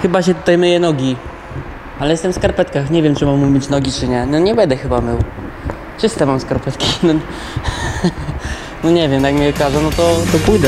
Chyba się tutaj myję nogi. Ale jestem w skarpetkach, nie wiem czy mam umyć nogi czy nie. No nie będę chyba mył. Czyste mam skarpetki. No nie wiem, jak mnie każą, no to pójdę.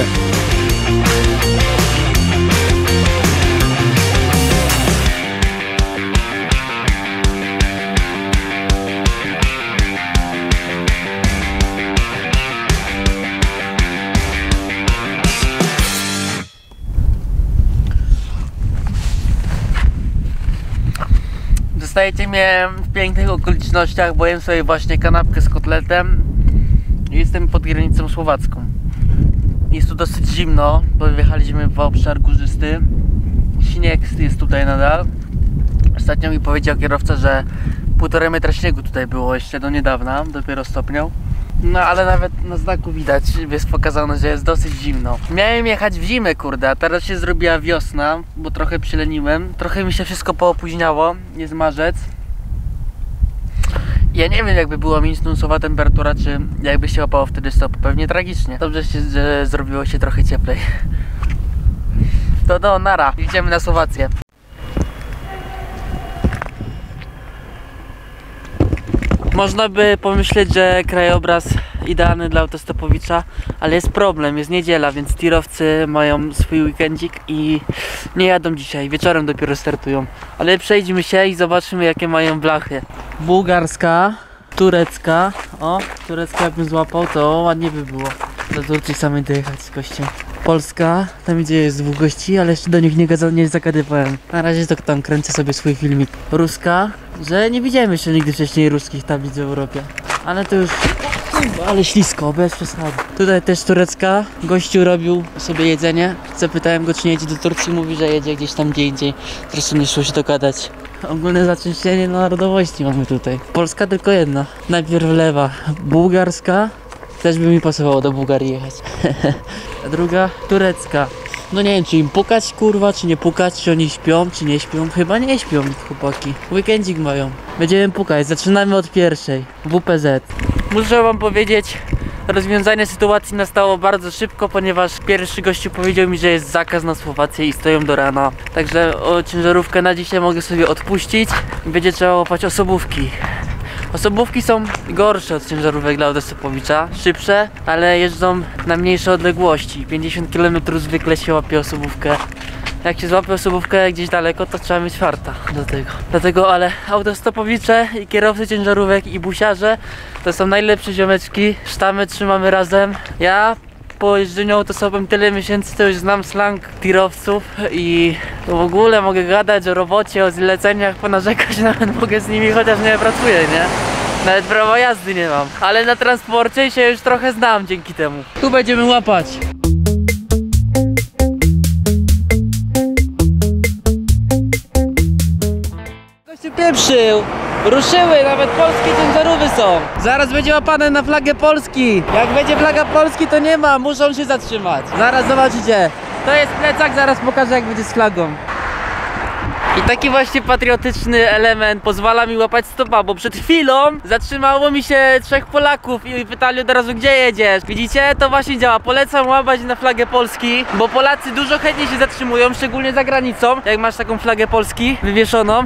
Dostajecie mnie w pięknych okolicznościach, bo jem sobie właśnie kanapkę z kotletem i jestem pod granicą słowacką. Jest tu dosyć zimno, bo wjechaliśmy w obszar górzysty. Śnieg jest tutaj nadal. Ostatnio mi powiedział kierowca, że 1,5 metra śniegu tutaj było jeszcze do niedawna, dopiero stopniał. No ale nawet na znaku widać, jest pokazane, że jest dosyć zimno. Miałem jechać w zimę, kurde, a teraz się zrobiła wiosna, bo trochę przyleniłem. Trochę mi się wszystko poopóźniało, jest marzec. Ja nie wiem, jakby była minusowa temperatura, czy jakby się łapało wtedy stopy. Pewnie tragicznie. Dobrze, że zrobiło się trochę cieplej. To do nara, idziemy na Słowację. Można by pomyśleć, że krajobraz idealny dla autostopowicza, ale jest problem, jest niedziela, więc tirowcy mają swój weekendzik i nie jadą dzisiaj, wieczorem dopiero startują. Ale przejdźmy się i zobaczymy, jakie mają blachy. Bułgarska, turecka, o, turecka jakbym złapał, to ładnie by było. Do Turcji samej dojechać z gościem. Polska, tam gdzie jest 2 gości, ale jeszcze do nich nie zagadywałem. Na razie to tam kręcę sobie swój filmik. Ruska, że nie widziałem jeszcze nigdy wcześniej ruskich tablic w Europie. Ale to już, ale ślisko, bez przesady. Tutaj też turecka, gościu robił sobie jedzenie. Zapytałem go, czy nie jedzie do Turcji, mówi, że jedzie gdzieś tam gdzie indziej. Zresztą nie szło się dogadać. Ogólne zaczęszczenie narodowości mamy tutaj. Polska tylko jedna. Najpierw lewa, bułgarska. Też by mi pasowało do Bułgarii jechać. A druga turecka. No nie wiem, czy im pukać, kurwa, czy nie pukać, czy oni śpią, czy nie śpią. Chyba nie śpią, chłopaki. Weekendzik mają. Będziemy pukać, zaczynamy od pierwszej. WPZ. Muszę wam powiedzieć, rozwiązanie sytuacji nastało bardzo szybko, ponieważ pierwszy gościu powiedział mi, że jest zakaz na Słowację i stoją do rana. Także o ciężarówkę na dzisiaj mogę sobie odpuścić. Będzie trzeba łapać osobówki. Osobówki są gorsze od ciężarówek dla autostopowicza, szybsze, ale jeżdżą na mniejsze odległości. 50 km zwykle się łapie osobówkę. Jak się złapie osobówkę gdzieś daleko, to trzeba mieć farta do tego. Dlatego, ale autostopowicze i kierowcy ciężarówek i busiarze to są najlepsze ziomeczki. Sztamy trzymamy razem. Ja po jeżdżeniu autostopem tyle miesięcy to już znam slang tirowców i w ogóle mogę gadać o robocie, o zleceniach, ponarzekać, nawet mogę z nimi, chociaż nie pracuję, nie? Nawet prawa jazdy nie mam, ale na transporcie się już trochę znam dzięki temu. Tu będziemy łapać. Gościu pieprzył. Ruszyły, nawet polskie ciężarówki są. Zaraz będzie łapane na flagę Polski. Jak będzie flaga Polski, to nie ma, muszą się zatrzymać. Zaraz zobaczycie. To jest plecak, zaraz pokażę, jak będzie z flagą. I taki właśnie patriotyczny element pozwala mi łapać stopa, bo przed chwilą zatrzymało mi się 3 Polaków i pytali od razu, gdzie jedziesz. Widzicie? To właśnie działa. Polecam łapać na flagę Polski, bo Polacy dużo chętniej się zatrzymują, szczególnie za granicą, jak masz taką flagę Polski wywieszoną.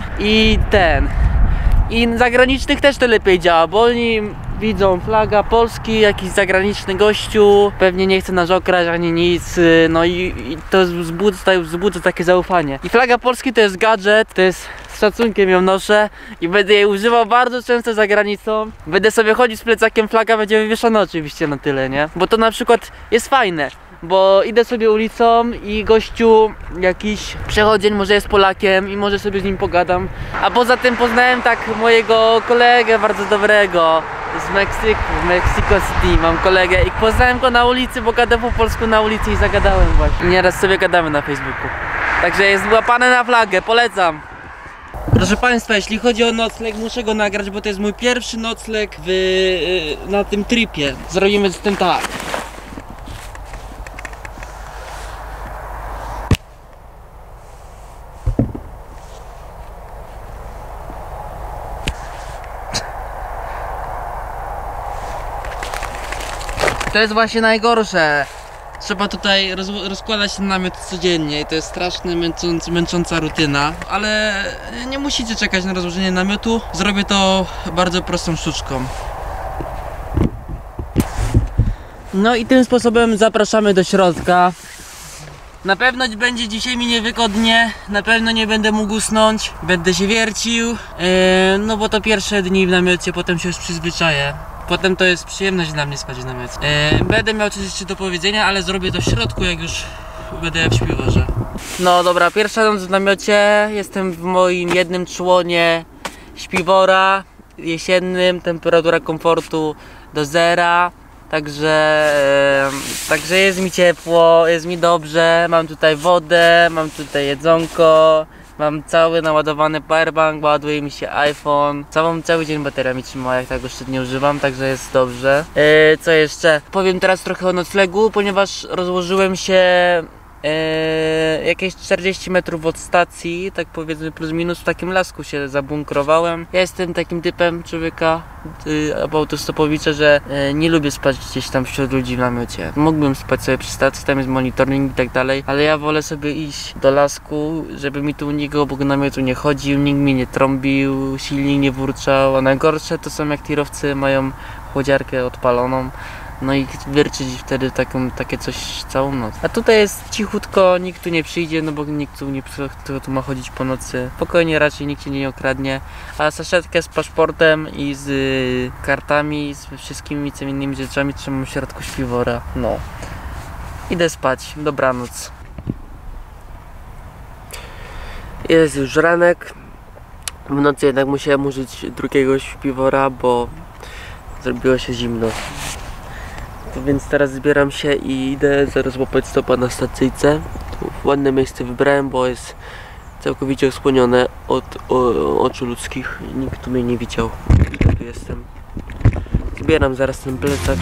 I zagranicznych też to lepiej działa, bo oni widzą flaga Polski, jakiś zagraniczny gościu, pewnie nie chce nas okraść ani nic, no i to wzbudza takie zaufanie. I flaga Polski to jest gadżet, to jest, z szacunkiem ją noszę i będę jej używał bardzo często za granicą. Będę sobie chodził z plecakiem, flaga będzie wywieszona oczywiście na tyle, nie? Bo to na przykład jest fajne. Bo idę sobie ulicą i gościu, jakiś przechodzień może jest Polakiem i może sobie z nim pogadam. A poza tym poznałem tak mojego kolegę bardzo dobrego z Meksyku, w Mexico City mam kolegę i poznałem go na ulicy, bo gadał po polsku na ulicy i zagadałem właśnie. I nieraz sobie gadamy na Facebooku. Także jest łapane na flagę, polecam. Proszę Państwa, jeśli chodzi o nocleg, muszę go nagrać, bo to jest mój pierwszy nocleg na tym tripie. Zrobimy z tym tak. To jest właśnie najgorsze. Trzeba tutaj rozkładać ten namiot codziennie i to jest strasznie męcząca rutyna, ale nie musicie czekać na rozłożenie namiotu. Zrobię to bardzo prostą sztuczką. No i tym sposobem zapraszamy do środka. Na pewno będzie dzisiaj mi niewygodnie, na pewno nie będę mógł usnąć, będę się wiercił, no bo to pierwsze dni w namiocie, potem się już przyzwyczaję. Potem to jest przyjemność dla mnie spać w namiocie. Będę miał coś jeszcze do powiedzenia, ale zrobię to w środku, jak już będę w śpiworze. No dobra, pierwsza noc w namiocie, jestem w moim jednym członie śpiwora jesiennym, temperatura komfortu do zera. Także jest mi ciepło, jest mi dobrze, mam tutaj wodę, mam tutaj jedzonko, mam cały naładowany powerbank, ładuje mi się iPhone. Cały dzień bateria mi trzyma, jak tak jeszcze nie używam, także jest dobrze. Co jeszcze? Powiem teraz trochę o noclegu, ponieważ rozłożyłem się jakieś 40 metrów od stacji, tak powiedzmy plus minus, w takim lasku się zabunkrowałem. Ja jestem takim typem człowieka autostopowicza, że nie lubię spać gdzieś tam wśród ludzi w namiocie. Mógłbym spać sobie przy stacji, tam jest monitoring i tak dalej, ale ja wolę sobie iść do lasku, żeby mi tu nikt obok namiotu nie chodził, nikt mi nie trąbił, silnik nie burczał, a najgorsze to są jak tirowcy mają chłodziarkę odpaloną. No i wyrczyć wtedy takie coś całą noc. A tutaj jest cichutko, nikt tu nie przyjdzie, no bo nikt tu nie, kto tu ma chodzić po nocy. Spokojnie, raczej nikt cię nie okradnie. A saszetkę z paszportem i z kartami, z wszystkimi innymi rzeczami trzymam w środku śpiwora. No. Idę spać. Dobranoc. Jest już ranek. W nocy jednak musiałem użyć drugiego śpiwora, bo zrobiło się zimno. Więc teraz zbieram się i idę zaraz łapać stopa na stacyjce. Tu ładne miejsce wybrałem, bo jest całkowicie osłonione od oczu ludzkich. Nikt tu mnie nie widział. Ja tu jestem. Zbieram zaraz ten plecak.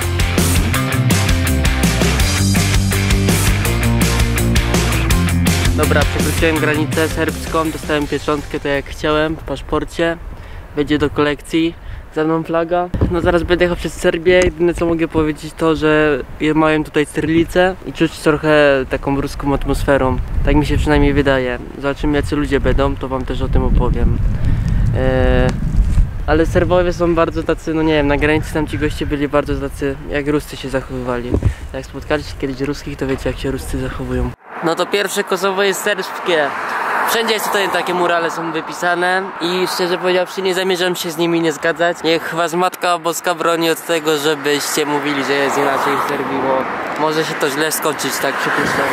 Dobra, przekroczyłem granicę serbską, dostałem pieczątkę tak jak chciałem w paszporcie. Wejdzie do kolekcji. Za mną flaga. No zaraz będę jechał przez Serbię. Jedyne co mogę powiedzieć to, że mają tutaj sterlicę i czuć trochę taką ruską atmosferą. Tak mi się przynajmniej wydaje. Zobaczymy jacy ludzie będą, to wam też o tym opowiem. Ale Serbowie są bardzo tacy, no nie wiem, na granicy tam ci goście byli bardzo tacy, jak Ruscy się zachowywali. Jak spotkaliście kiedyś Ruskich, to wiecie jak się Ruscy zachowują. No to pierwsze Kosowo jest serbskie. Wszędzie jest tutaj takie murale są wypisane i szczerze powiedziawszy nie zamierzam się z nimi nie zgadzać. Niech was Matka Boska broni od tego, żebyście mówili, że jest inaczej w Serbii, bo może się to źle skończyć, tak przypuszczam.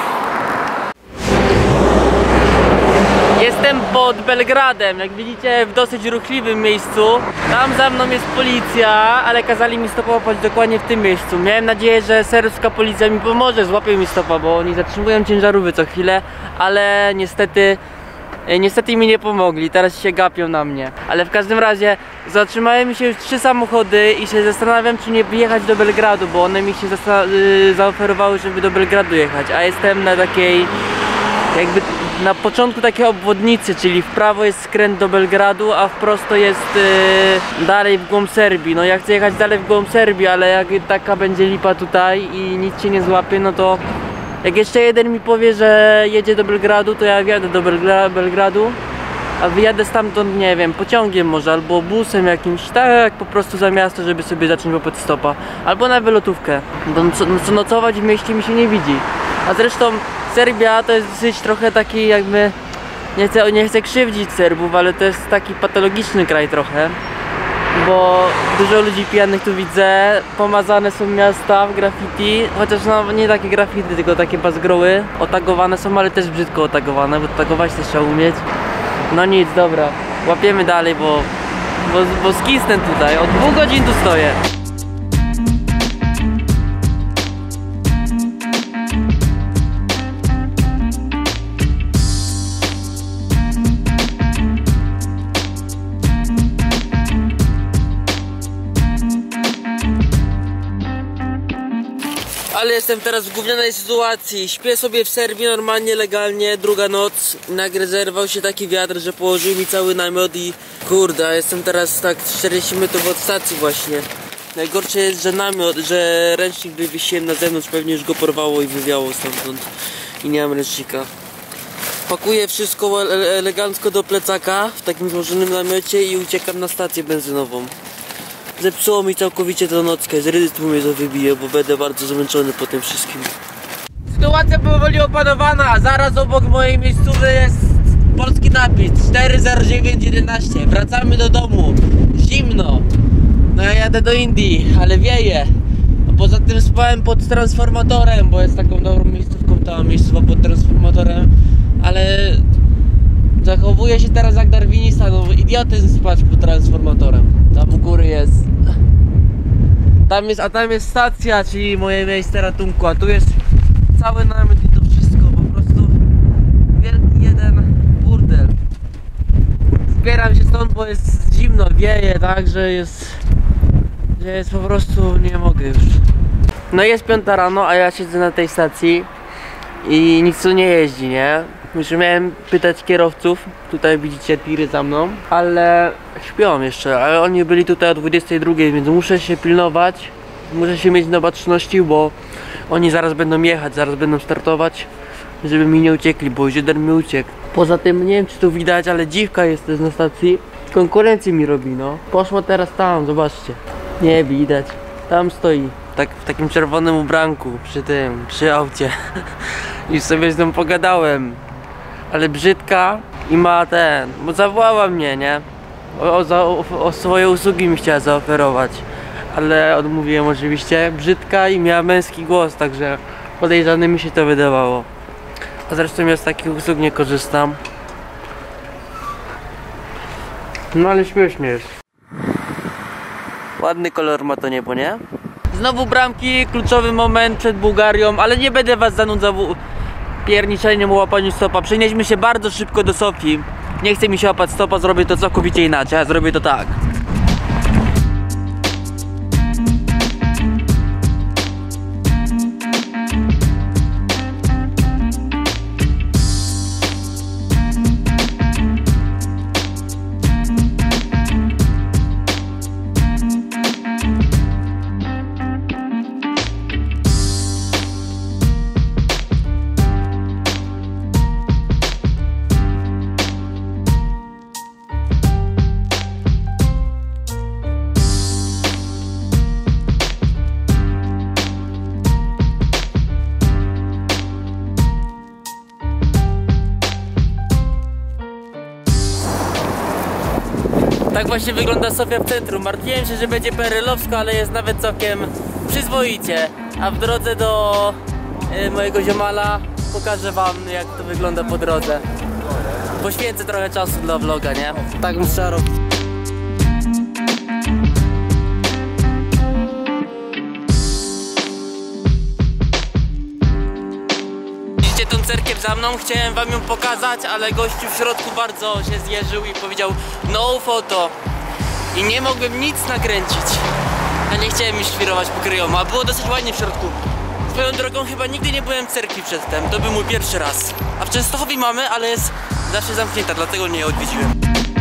Jestem pod Belgradem, jak widzicie w dosyć ruchliwym miejscu. Tam za mną jest policja, ale kazali mi stopować dokładnie w tym miejscu. Miałem nadzieję, że serbska policja mi pomoże, złapie mi stopa, bo oni zatrzymują ciężarówki co chwilę, ale niestety mi nie pomogli, teraz się gapią na mnie. Ale w każdym razie zatrzymały mi się już 3 samochody i się zastanawiam, czy nie wyjechać do Belgradu, bo one mi się zaoferowały, żeby do Belgradu jechać, a jestem na takiej jakby na początku takiej obwodnicy, czyli w prawo jest skręt do Belgradu, a w prosto jest dalej w głąb Serbii. No ja chcę jechać dalej w głąb Serbii, ale jak taka będzie lipa tutaj i nic cię nie złapie, no to jak jeszcze jeden mi powie, że jedzie do Belgradu, to ja wjadę do Belgradu, a wyjadę stamtąd, nie wiem, pociągiem może, albo busem jakimś, tak po prostu za miasto, żeby sobie zacząć łapać stopa, albo na wylotówkę, bo nocować w mieście mi się nie widzi. A zresztą Serbia to jest dosyć trochę taki jakby, nie chcę krzywdzić Serbów, ale to jest taki patologiczny kraj trochę, bo dużo ludzi pijanych tu widzę, pomazane są miasta w graffiti, chociaż no nie takie graffiti, tylko takie bazgroły, otagowane są, ale też brzydko otagowane, bo tagować też trzeba umieć. No nic, dobra, łapiemy dalej, bo skisnę tutaj, od 2 godzin tu stoję. Ale jestem teraz w gównianej sytuacji. Śpię sobie w Serbii normalnie, legalnie, druga noc. Nagle zerwał się taki wiatr, że położył mi cały namiot i kurde, jestem teraz tak 40 metrów od stacji właśnie. Najgorsze jest, że namiot, że ręcznik wywiesiłem na zewnątrz, pewnie już go porwało i wywiało stamtąd. I nie mam ręcznika. Pakuję wszystko elegancko do plecaka w takim złożonym namiocie i uciekam na stację benzynową. Zepsuło mi całkowicie tę nockę, z rytmu mnie to wybije, bo będę bardzo zmęczony po tym wszystkim. Sytuacja powoli opanowana, a zaraz obok mojej miejscowy jest polski napis 40911. Wracamy do domu, zimno. No ja jadę do Indii, ale wieje. A poza tym spałem pod transformatorem, bo jest taką dobrą miejscówką ta miejscowa pod transformatorem. Ale zachowuje się teraz jak darwinista, no idiotyzm spać pod transformatorem. Tam u góry jest. Tam jest stacja, czyli moje miejsce ratunku, a tu jest cały namiot i to wszystko, po prostu wielki jeden burdel. Zbieram się stąd, bo jest zimno, wieje, tak, że jest po prostu, nie mogę już. No jest 5 rano, a ja siedzę na tej stacji i nic tu nie jeździ, nie? Już miałem pytać kierowców, tutaj widzicie tiry za mną, ale śpią jeszcze, ale oni byli tutaj o 22, więc muszę się pilnować, muszę się mieć na baczności, bo oni zaraz będą jechać, zaraz będą startować, żeby mi nie uciekli, bo już jeden mi uciekł. Poza tym, nie wiem czy tu widać, ale dziwka jest też na stacji, konkurencję mi robi, no. Poszła teraz tam, zobaczcie. Nie widać, tam stoi, tak w takim czerwonym ubranku, przy aucie. I sobie z nią pogadałem. Ale brzydka i ma bo zawołała mnie, nie? O swoje usługi mi chciała zaoferować. Ale odmówiłem oczywiście. Brzydka i miała męski głos, także podejrzane mi się to wydawało. A zresztą ja z takich usług nie korzystam. No ale śmiesznie jest. Ładny kolor ma to niebo, nie? Znowu bramki, kluczowy moment przed Bułgarią, ale nie będę was zanudzał pierniczeniem o łapaniu stopa. Przenieśmy się bardzo szybko do Sofii. Nie chce mi się łapać stopa, zrobię to całkowicie inaczej. Ja zrobię to tak. Tak właśnie wygląda Sofia w centrum. Martwiłem się, że będzie perelowsko, ale jest nawet całkiem przyzwoicie. A w drodze do mojego ziomala pokażę wam, jak to wygląda po drodze. Poświęcę trochę czasu dla vloga, nie? Tak muszę robić. Widzicie tą cerkiew za mną? Chciałem wam ją pokazać, ale gościu w środku bardzo się zjeżył i powiedział no foto. I nie mogłem nic nakręcić. Ja nie chciałem mi świrować po kryjomu, a było dosyć ładnie w środku. Swoją drogą chyba nigdy nie byłem w cerkwi przedtem, to był mój pierwszy raz. A w Częstochowie mamy, ale jest zawsze zamknięta, dlatego nie odwiedziłem.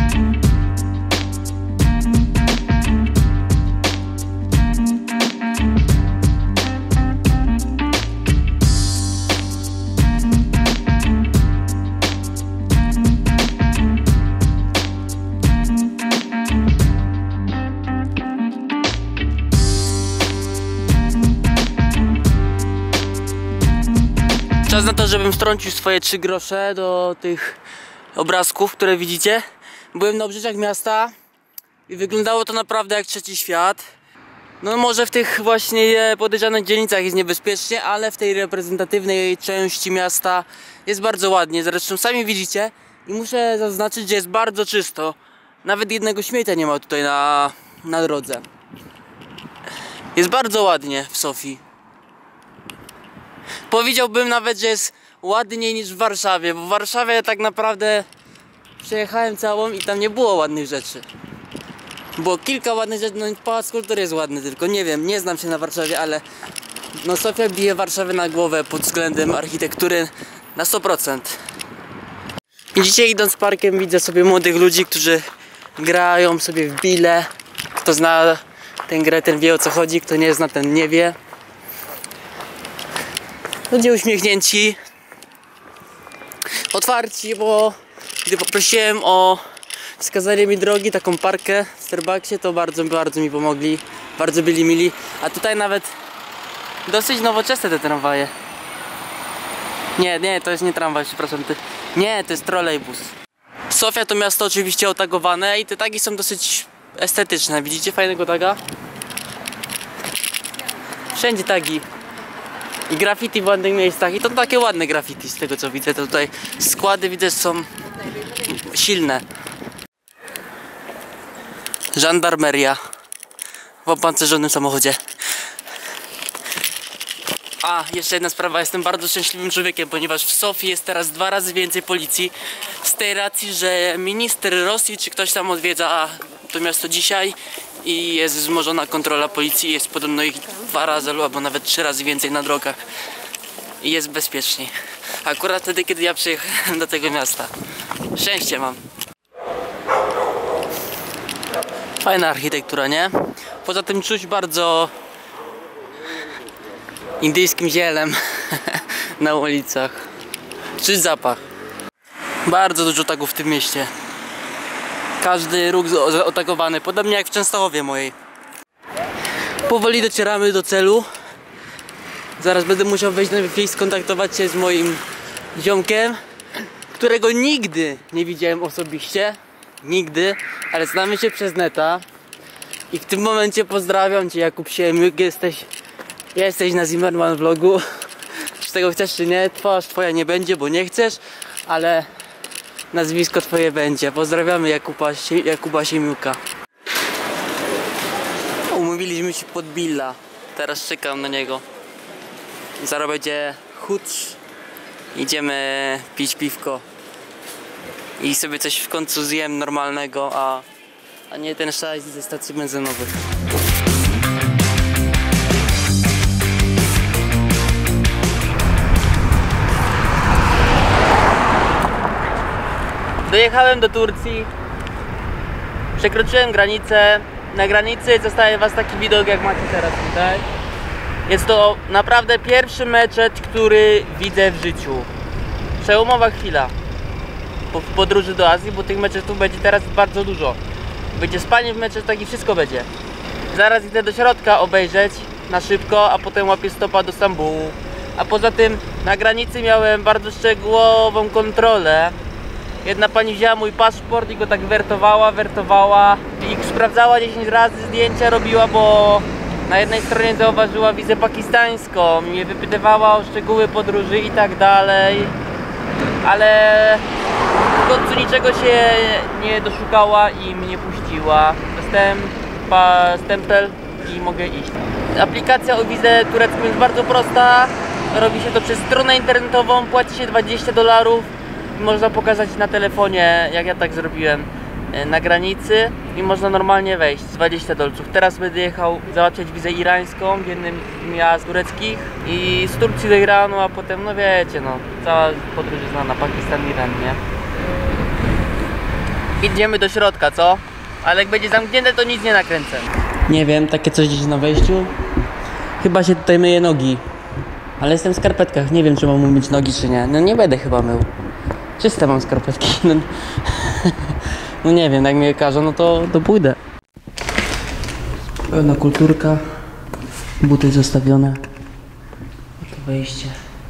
Czas na to, żebym wtrącił swoje 3 grosze do tych obrazków, które widzicie. Byłem na obrzeżach miasta i wyglądało to naprawdę jak trzeci świat. No może w tych właśnie podejrzanych dzielnicach jest niebezpiecznie, ale w tej reprezentatywnej części miasta jest bardzo ładnie. Zresztą sami widzicie i muszę zaznaczyć, że jest bardzo czysto. Nawet jednego śmiecia nie ma tutaj na drodze. Jest bardzo ładnie w Sofii. Powiedziałbym nawet, że jest ładniej niż w Warszawie, bo w Warszawie tak naprawdę przejechałem całą i tam nie było ładnych rzeczy. Było kilka ładnych rzeczy, no Pałac Kultury jest ładny, tylko nie wiem, nie znam się na Warszawie, ale no Sofia bije Warszawę na głowę pod względem architektury na 100%. I dzisiaj idąc parkiem widzę sobie młodych ludzi, którzy grają sobie w bile. Kto zna Ten grę, ten wie o co chodzi, kto nie zna, ten nie wie. Ludzie uśmiechnięci, otwarci, bo gdy poprosiłem o wskazanie mi drogi, taką parkę w Starbucksie, to bardzo mi pomogli, bardzo byli mili, a tutaj nawet dosyć nowoczesne te tramwaje. Nie, to jest nie tramwaj, przepraszam. Nie, to jest trolejbus. Sofia to miasto oczywiście otagowane i te tagi są dosyć estetyczne. Widzicie fajnego taga? Wszędzie tagi. I graffiti w ładnych miejscach. I to takie ładne graffiti z tego co widzę. To tutaj składy widzę są silne. Żandarmeria w opancerzonym samochodzie. A, jeszcze jedna sprawa, jestem bardzo szczęśliwym człowiekiem, ponieważ w Sofii jest teraz 2 razy więcej policji. Z tej racji, że minister Rosji czy ktoś tam odwiedza to miasto dzisiaj i jest wzmożona kontrola policji. Jest podobno ich 2 razy albo nawet 3 razy więcej na drogach. I jest bezpieczniej. Akurat wtedy, kiedy ja przyjechałem do tego miasta. Szczęście mam. Fajna architektura, nie? Poza tym czuć bardzo indyjskim zielem na ulicach. Czuć zapach. Bardzo dużo tagów w tym mieście. Każdy róg otagowany, podobnie jak w Częstochowie mojej. Powoli docieramy do celu. Zaraz będę musiał wejść na Wi-Fi, skontaktować się z moim ziomkiem, którego nigdy nie widziałem osobiście. Nigdy, ale znamy się przez neta. I w tym momencie pozdrawiam Cię, Jakub Siemyk. Jesteś na Zimmerman vlogu. Czy tego chcesz czy nie, twarz Twoja nie będzie, bo nie chcesz, ale nazwisko Twoje będzie. Pozdrawiamy Jakuba Siemiuka. Umówiliśmy się pod Billa. Teraz czekam na niego. Zaraz będzie hucz. Idziemy pić piwko. I sobie coś w końcu zjem normalnego, a nie ten szajs ze stacji benzynowych. Dojechałem do Turcji, przekroczyłem granicę. Na granicy zostaje Was taki widok, jak macie teraz tutaj. Jest to naprawdę pierwszy meczet, który widzę w życiu. Przełomowa chwila w podróży do Azji, bo tych meczetów będzie teraz bardzo dużo. Będzie spanie w meczetach i wszystko będzie. Zaraz idę do środka obejrzeć na szybko, a potem łapię stopa do Stambułu. A poza tym na granicy miałem bardzo szczegółową kontrolę. Jedna pani wzięła mój paszport i go tak wertowała i sprawdzała 10 razy, zdjęcia robiła, bo na jednej stronie zauważyła wizę pakistańską, mnie wypytywała o szczegóły podróży i tak dalej, ale w końcu niczego się nie doszukała i mnie puściła. Dostałem stempel i mogę iść. Aplikacja o wizę turecką jest bardzo prosta, robi się to przez stronę internetową, płaci się $20. Można pokazać na telefonie, jak ja tak zrobiłem, na granicy i można normalnie wejść, $20. Teraz będę jechał załatwiać wizę irańską w jednym z tureckich i z Turcji do Iranu, a potem, no wiecie, no, cała podróż jest znana, Pakistan, Iran, nie? Idziemy do środka, co? Ale jak będzie zamknięte, to nic nie nakręcę. Nie wiem, takie coś gdzieś na wejściu. Chyba się tutaj myję nogi. Ale jestem w skarpetkach, nie wiem, czy mam umyć nogi, czy nie. No nie będę chyba mył. Czyste mam skarpetki. No nie wiem, jak mnie każą, no to pójdę. Pełna kulturka. Buty zostawione. To wejście.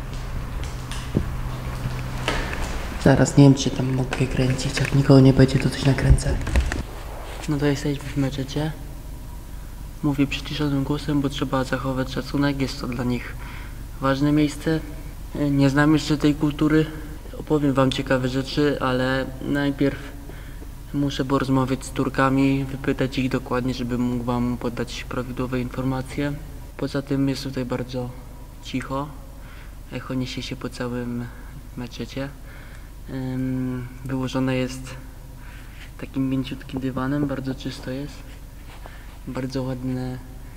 Zaraz nie wiem, czy tam mogę kręcić. Jak nikogo nie będzie, to coś nakręcę. No to jesteśmy w meczecie. Mówię przyciszonym głosem, bo trzeba zachować szacunek. Jest to dla nich ważne miejsce. Nie znam jeszcze tej kultury. Opowiem Wam ciekawe rzeczy, ale najpierw muszę porozmawiać z Turkami, wypytać ich dokładnie, żeby mógł Wam podać prawidłowe informacje. Poza tym jest tutaj bardzo cicho. Echo niesie się po całym meczecie. Wyłożone jest takim mięciutkim dywanem, bardzo czysto jest. Bardzo ładne,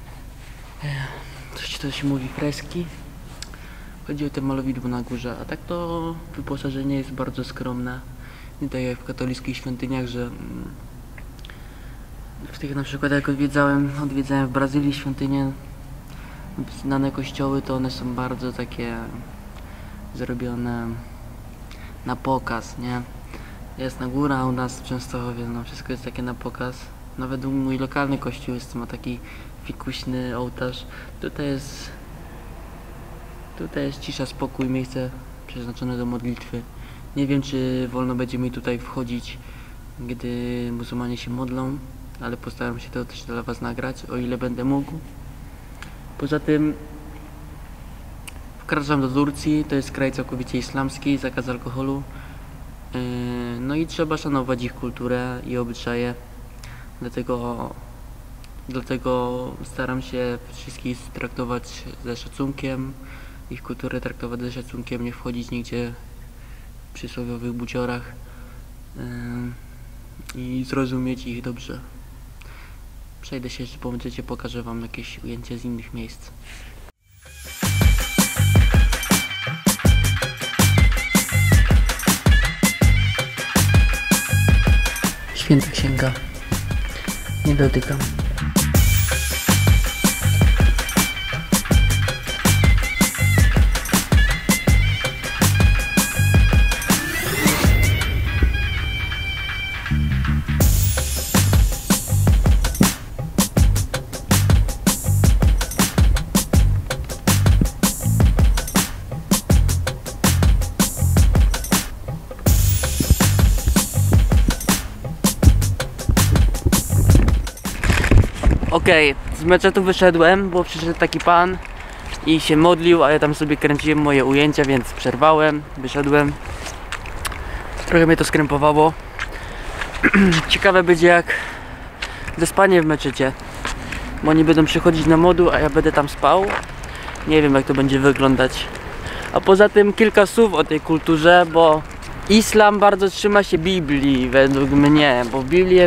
coś to się mówi, freski. Chodzi o te malowidło na górze, a tak to wyposażenie jest bardzo skromne. Nie tak jak w katolickich świątyniach, że W tych na przykład jak odwiedzałem w Brazylii świątynie, znane kościoły, to one są bardzo takie zrobione na pokaz, nie? Jasna Góra, u nas w Częstochowie, no wszystko jest takie na pokaz. Nawet mój lokalny kościół ma taki fikuśny ołtarz. Tutaj jest cisza, spokój, miejsce przeznaczone do modlitwy. Nie wiem, czy wolno będzie mi tutaj wchodzić, gdy muzułmanie się modlą, ale postaram się to też dla was nagrać, o ile będę mógł. Poza tym wkraczam do Turcji, to jest kraj całkowicie islamski, zakaz alkoholu. No i trzeba szanować ich kulturę i obyczaje. Dlatego staram się wszystkich traktować ze szacunkiem, ich kulturę traktować ze szacunkiem, nie wchodzić nigdzie w przysłowiowych buciorach i zrozumieć ich dobrze. Przejdę się jeszcze po meczecie, pokażę wam jakieś ujęcie z innych miejsc. Święta księga. Nie dotykam. Okej, z meczetu wyszedłem, bo przyszedł taki pan i się modlił, a ja tam sobie kręciłem moje ujęcia, więc przerwałem, wyszedłem. Trochę mnie to skrępowało. Ciekawe będzie jak ze spaniem w meczecie, bo oni będą przychodzić na moduł, a ja będę tam spał. Nie wiem, jak to będzie wyglądać. A poza tym kilka słów o tej kulturze, bo islam bardzo trzyma się Biblii według mnie, bo w Biblii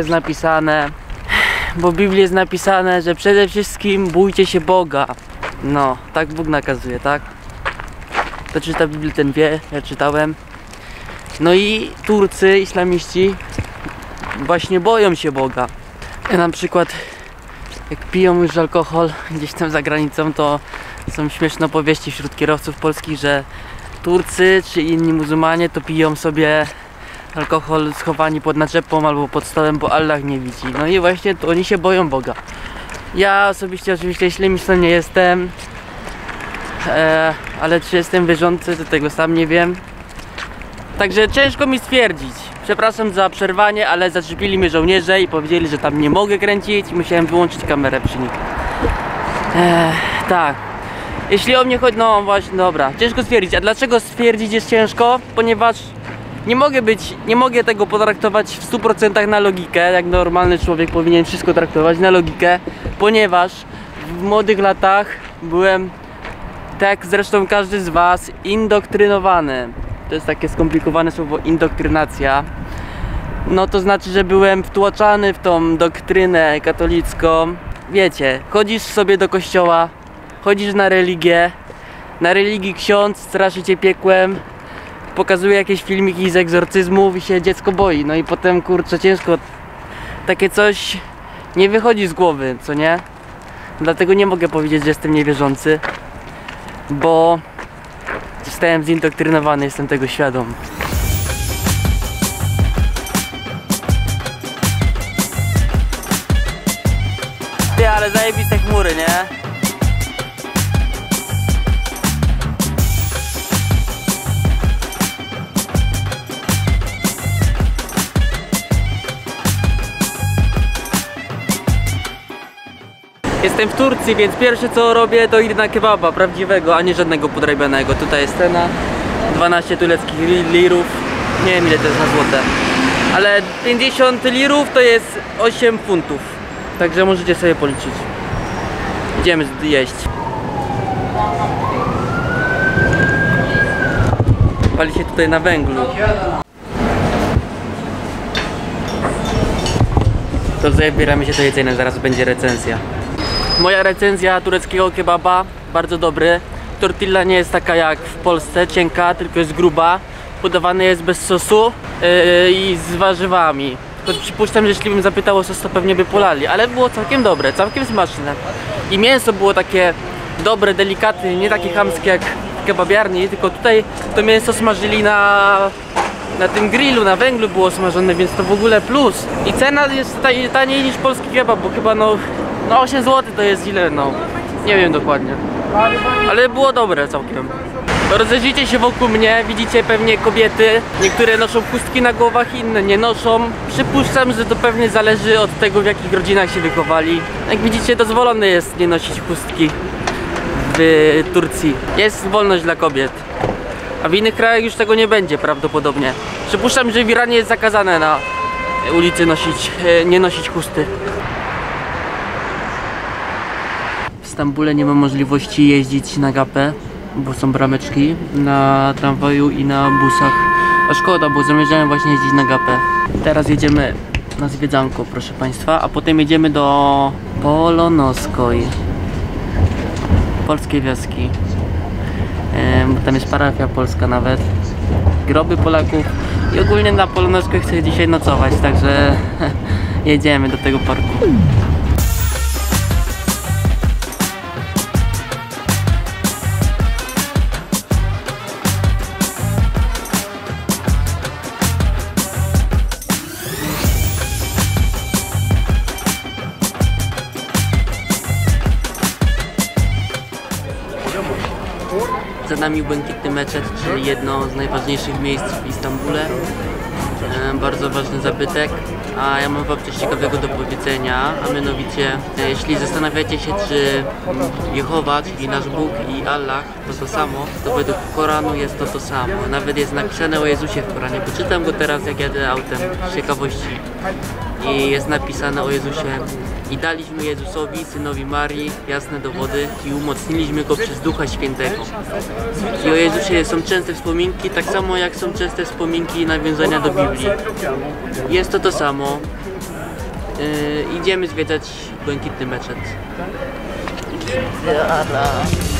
jest napisane, że przede wszystkim bójcie się Boga. No, tak Bóg nakazuje, tak? Kto czyta Biblię, ten wie, ja czytałem. No i Turcy, islamiści właśnie boją się Boga. Na przykład jak piją już alkohol gdzieś tam za granicą, to są śmieszne opowieści wśród kierowców polskich, że Turcy czy inni muzułmanie to piją sobie alkohol schowani pod naczepą albo pod stołem, bo Allah nie widzi. No i właśnie to oni się boją Boga. Ja osobiście oczywiście islamistą nie jestem, ale czy jestem wierzący, to tego sam nie wiem. Także ciężko mi stwierdzić. Przepraszam za przerwanie, ale zaczepili mnie żołnierze i powiedzieli, że tam nie mogę kręcić i musiałem wyłączyć kamerę przy nich. Tak. Jeśli o mnie chodzi, no właśnie, dobra. Ciężko stwierdzić. A dlaczego stwierdzić jest ciężko? Ponieważ nie mogę tego potraktować w 100% na logikę, jak normalny człowiek powinien wszystko traktować na logikę, ponieważ w młodych latach byłem, tak zresztą każdy z was, indoktrynowany. To jest takie skomplikowane słowo, indoktrynacja. No to znaczy, że byłem wtłaczany w tą doktrynę katolicką. Wiecie, chodzisz sobie do kościoła, chodzisz na religię, na religii ksiądz straszy cię piekłem, pokazuje jakieś filmiki z egzorcyzmów i się dziecko boi. No i potem, kurczę, ciężko. Takie coś nie wychodzi z głowy, co nie? Dlatego nie mogę powiedzieć, że jestem niewierzący, bo zostałem zindoktrynowany, jestem tego świadom. Ty, ale zajebiste chmury, nie? Jestem w Turcji, więc pierwsze co robię, to idę na kebaba prawdziwego, a nie żadnego podrabianego. Tutaj jest cena 12 tureckich lirów. Nie wiem ile to jest na złote, ale 50 lirów to jest 8 funtów. Także możecie sobie policzyć. Idziemy jeść. Pali się tutaj na węglu. To zabieramy się do jedzenia, zaraz będzie recenzja. Moja recenzja tureckiego kebaba, bardzo dobry. Tortilla nie jest taka jak w Polsce, cienka, tylko jest gruba. Podawany jest bez sosu i z warzywami. choć przypuszczam, że jeśli bym zapytał o sos, to pewnie by polali, ale było całkiem dobre, całkiem smaczne. I mięso było takie dobre, delikatne, nie takie chamskie jak w kebabiarni, tylko tutaj to mięso smażyli na tym grillu, na węglu było smażone, więc to w ogóle plus. I cena jest taniej niż polski kebab, bo chyba no 8 zł to jest ile, no nie wiem dokładnie. Ale było dobre całkiem. Rozejrzyjcie się wokół mnie, widzicie pewnie kobiety. Niektóre noszą chustki na głowach, inne nie noszą. Przypuszczam, że to pewnie zależy od tego, w jakich rodzinach się wychowali. Jak widzicie, dozwolone jest nie nosić chustki w Turcji. Jest wolność dla kobiet. A w innych krajach już tego nie będzie prawdopodobnie. Przypuszczam, że w Iranie jest zakazane na ulicy nie nosić chusty. W Stambule nie ma możliwości jeździć na gapę, bo są brameczki na tramwaju i na busach. A szkoda, bo zamierzałem właśnie jeździć na gapę. Teraz jedziemy na zwiedzanko, proszę Państwa, a potem jedziemy do Polonoskoj, polskiej wioski. Bo tam jest parafia polska nawet, groby Polaków i ogólnie na Polonoskoj chcę dzisiaj nocować, także jedziemy do tego parku. Za nami błękitny meczet, czyli jedno z najważniejszych miejsc w Istambule. Bardzo ważny zabytek, a ja mam wam coś ciekawego do powiedzenia, a mianowicie jeśli zastanawiacie się, czy Jehowa, czyli nasz Bóg i Allah to samo, to według Koranu jest to samo. Nawet jest napisane o Jezusie w Koranie, bo czytam go teraz jak jadę autem z ciekawości i jest napisane o Jezusie: i daliśmy Jezusowi, synowi Marii, jasne dowody i umocniliśmy go przez Ducha Świętego. I o Jezusie są częste wspominki, tak samo jak są częste wspominki i nawiązania do Biblii. Jest to samo. Idziemy zwiedzać błękitny meczet.